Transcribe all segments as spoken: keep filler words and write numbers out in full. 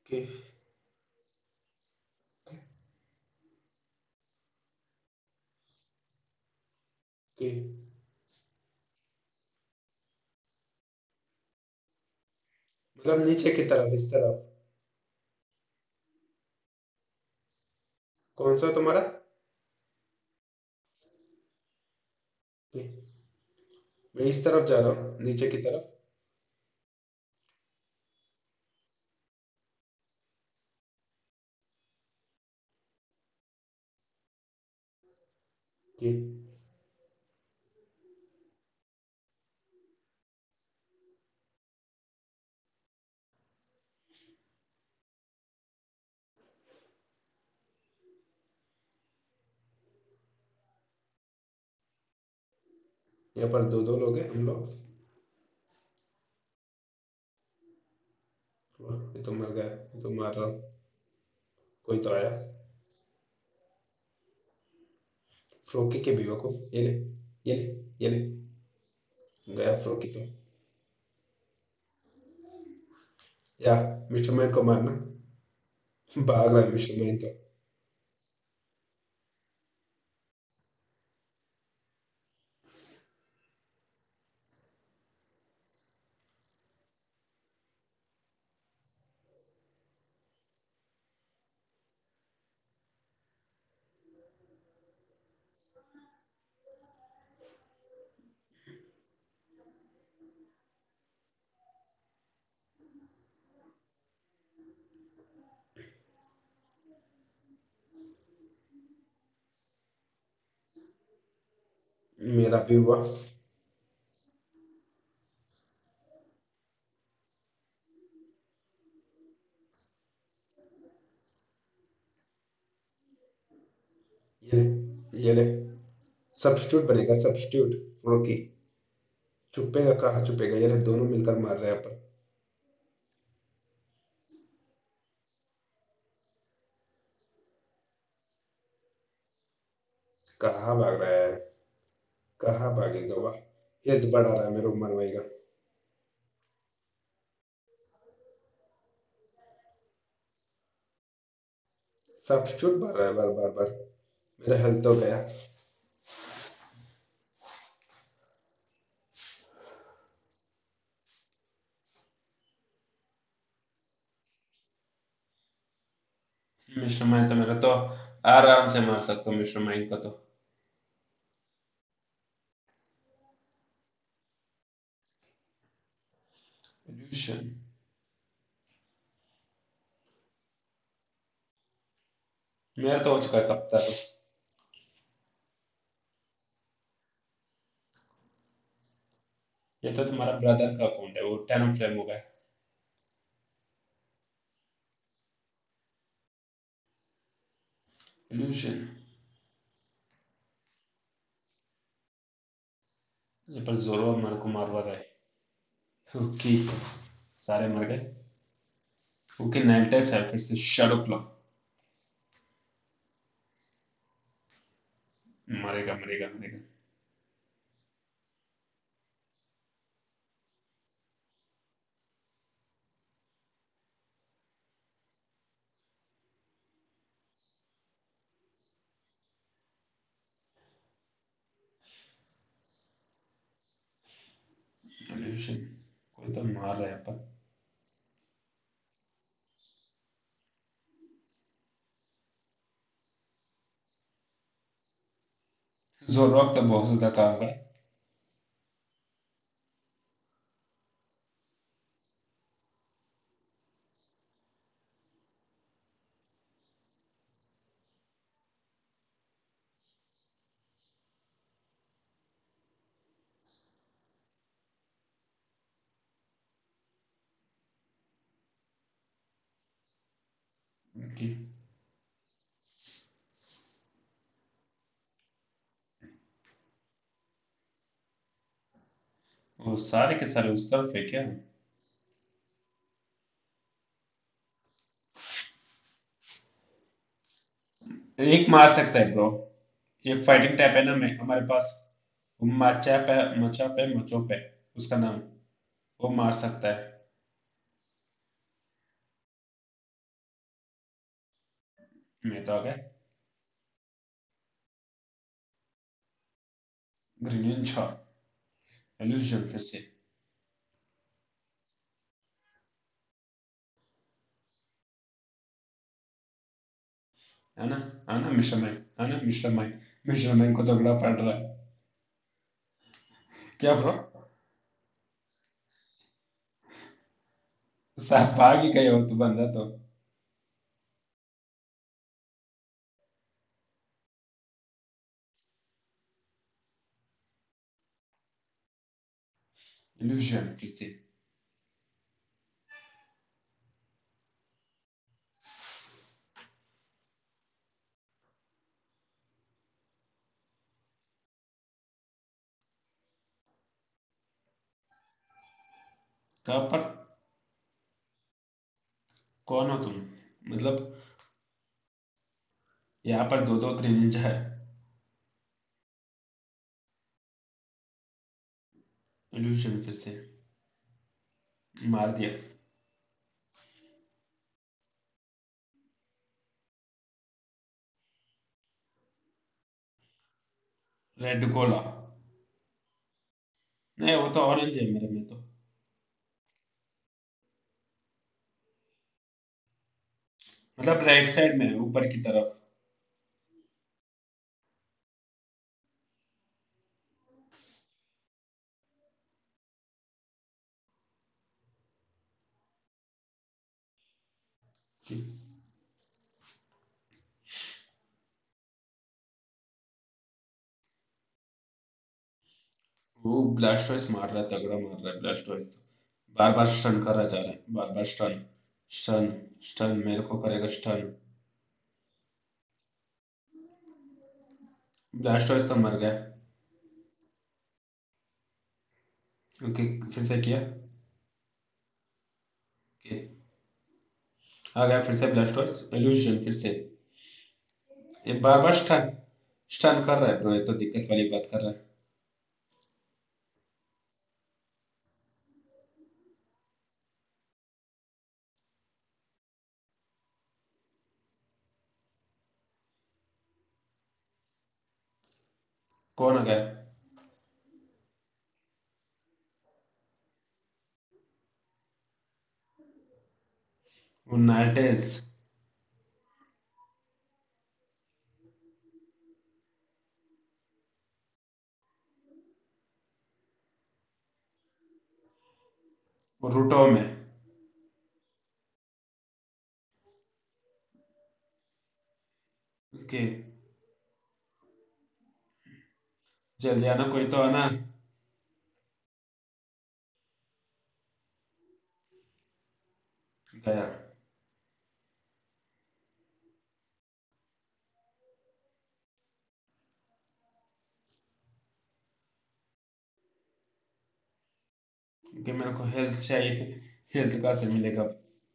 Okay. Okay. मतलब नीचे की तरफ, इस तरफ। कौन सा तुम्हारा? ओके। मैं इस तरफ जा रहा हूँ, नीचे की तरफ। ओके। यहाँ पर दो दो लोग हैं हम लोग। वाह, ये तो मर गया, ये तो मार रहा हूँ। कोई तो आया। फ्रोकी के बेवकूफ, ये ले, ये ले, ये ले। गया फ्रोकी तो। या मिस्टर मैन को मारना। भाग रहा है मिस्टर मैन तो। मेरा भी हुआ। ये ले, ये ले। सब्स्टिट्यूट बनेगा, सब्स्टिट्यूट। फ्रोकी। चुपेगा कहाँ चुपेगा, ये ले, दोनों मिलकर मार रहे हैं पर। कहाँ भाग रहा है? कहाँ भागेगा वह? हेल्थ बढ़ा रहा है, मेरे को मरवाएगा। सब्स्टिट्यूट मार रहा है बार बार बार। मेरा हेल्थ तो गया। मिस्टर माइन तो मेरा तो आराम से मार सकता हूँ, मिस्टर माइन का तो। इल्यूशन। मेरा तो हो चुका है कब तक। ये तो तुम्हारा ब्रदर का अकाउंट है, वो टेन फ्लेम हो गया। इल्यूशन। ये पर जोरो मेरे को मारवा रहा है। ओके। सारे मर गए। ओके, नाइल्टेस है फिर से, शैडो क्लॉ। मरेगा मरेगा मरेगा। इल्यूशन। कोई तो मार रहा है पर। जोरॉक तो बहुत ज्यादा काम का है। ओके। वो सारे के सारे उस तरफ है क्या? एक मार सकता है ब्रो। एक फाइटिंग टैप है ना मैं हमारे पास। माचा पे, मचा पे, मचो पे, उसका नाम। वो मार सकता है। मैं तो आ गया। ग्रीनिंचा एल्यूजन फिर से। है ना, है ना मिस्टर मैन, है ना मिस्टर मैन। मिस्टर मैन को तगड़ा पड़ रहा है। क्या ब्रो? साहब भाग ही गए हो तू बंदा तो। इल्यूजन फिर से। कहाँ पर? कौन हो तुम? मतलब यहाँ पर दो दो ग्रेनिंजा है। इल्यूजन फिर से। मार दिया। रेड गोला। नहीं, वो तो ऑरेंज है मेरे में तो। मतलब राइट साइड में ऊपर की तरफ। वो ब्लास्टोइस मार रहा है, तगड़ा मार रहा है ब्लास्टोइस तो। बार बार स्टन कर रहा जा रहा है, बार बार स्टन। स्टन। स्टन मेरे को करेगा स्टन। ब्लास्टोइस तो मर गया। ओके। फिर से किया। ओके। आ गया फिर से ब्लास्टोइस इल्यूजन फिर से। ये बार बार स्टन। स्टन कर रहा है ब्रो, ये तो दिक्कत वाली बात कर रहा है। कौन आ गया? वो नाल्टेज। वो रूटो में। ओके। जल्दी आना, कोई तो आना। गया। कि मेरे को हेल्थ चाहिए। हेल्थ कहाँ से मिलेगा?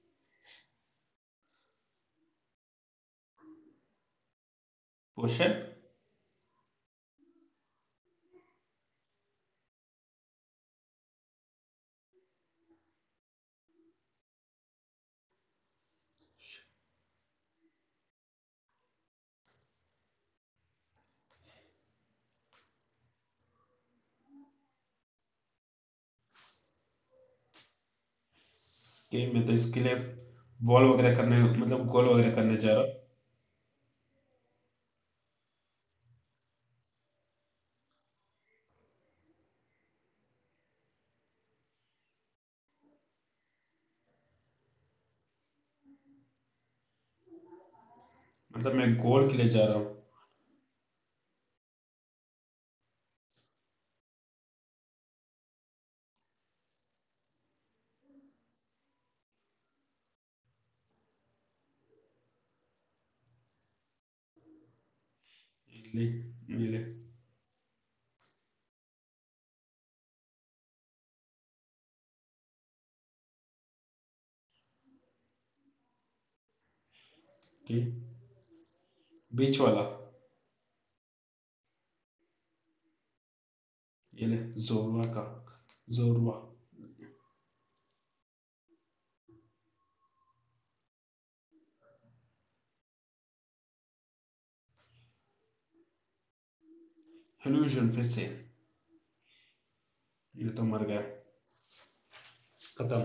पोशन। कि मैं तो इसके लिए बॉल वगैरह करने, मतलब गोल वगैरह करने जा रहा हूँ। मतलब मैं गोल के लिए जा रहा हूँ। ले। ले। कि बीच वाला। ये ले। जोरवा का। जोरवा। कंफ्यूजन फिर से, ये तो मर गया, खत्म।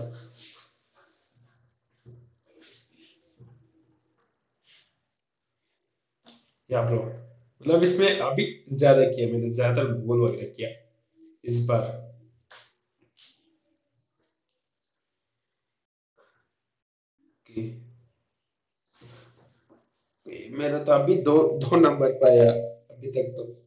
या ब्रो, मतलब इसमें अभी ज्यादा किया मैंने, ज्यादा गोल वगैरह किया इस बार। कि मेरा तो अभी दो दो नंबर पाया अभी तक तो।